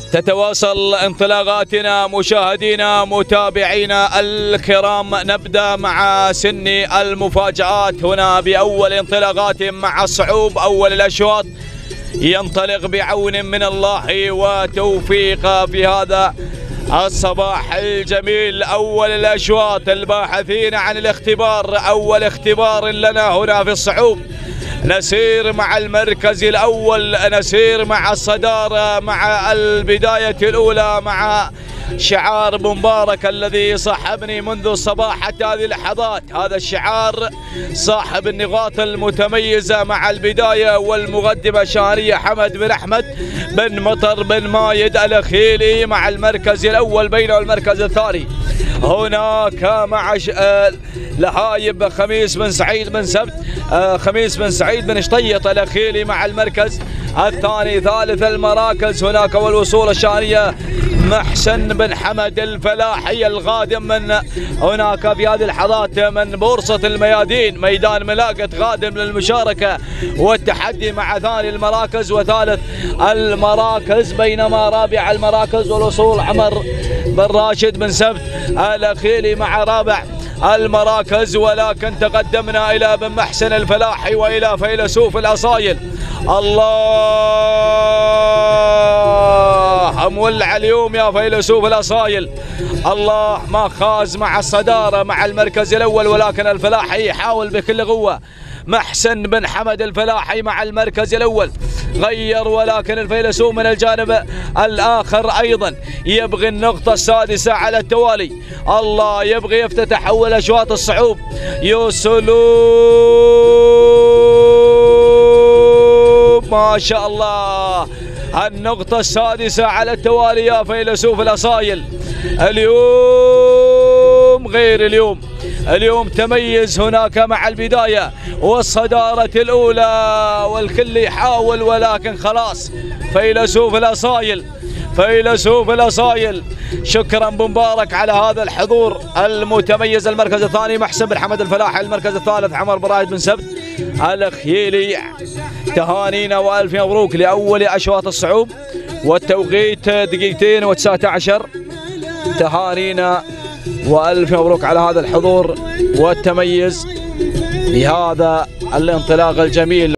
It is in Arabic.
تتواصل انطلاقاتنا مشاهدينا متابعينا الكرام. نبدأ مع سن المفاجآت هنا بأول انطلاقات مع الصعوب. أول الأشواط ينطلق بعون من الله وتوفيق في هذا الصباح الجميل. أول الأشواط الباحثين عن الاختبار، أول اختبار لنا هنا في الصعوب. نسير مع المركز الأول، نسير مع الصدارة، مع البداية الأولى، مع شعار مبارك الذي صاحبني منذ الصباح حتى هذه اللحظات. هذا الشعار صاحب النقاط المتميزة مع البداية والمقدمة شهرية حمد بن أحمد بن مطر بن مايد الأخيلي مع المركز الأول، بينه المركز الثاني هناك مع لهايب خميس بن سعيد بن سبت، خميس بن سعيد بن شطيط الأخيلي مع المركز الثاني. ثالث المراكز هناك والوصول الشهرية محسن بن حمد الفلاحي القادم من هناك في هذه اللحظات من بورصة الميادين، ميدان ملاقة، قادم للمشاركة والتحدي مع ثاني المراكز وثالث المراكز. بينما رابع المراكز والوصول عمر بن راشد بن سبت الأخيلي مع رابع المراكز. ولكن تقدمنا إلى بن محسن الفلاحي وإلى فيلسوف الأصايل. الله مولع اليوم يا فيلسوف الأصايل. الله ما خاز مع الصدارة مع المركز الأول، ولكن الفلاحي يحاول بكل قوة. محسن بن حمد الفلاحي مع المركز الأول غير، ولكن الفيلسوف من الجانب الآخر أيضا يبغي النقطة السادسة على التوالي. الله يبغي يفتتح أول أشواط الصعوب. يوسلوب ما شاء الله، النقطة السادسة على التوالي يا فيلسوف الأصايل. اليوم غير اليوم تميز هناك مع البداية والصدارة الأولى والكل يحاول، ولكن خلاص فيلسوف الأصايل. شكرا مبارك على هذا الحضور المتميز. المركز الثاني محسن بن حمد الفلاحي، المركز الثالث عمر بن راشد بن سبت الأخيلي. تهانينا والف مبروك لأول أشواط الصعوب، والتوقيت 2:19. تهانينا والف مبروك على هذا الحضور والتميز بهذا الانطلاق الجميل.